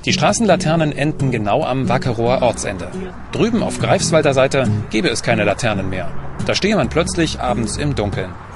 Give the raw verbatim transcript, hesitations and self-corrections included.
Die Straßenlaternen enden genau am Wackerower Ortsende. Drüben auf Greifswalder Seite gäbe es keine Laternen mehr. Da stehe man plötzlich abends im Dunkeln.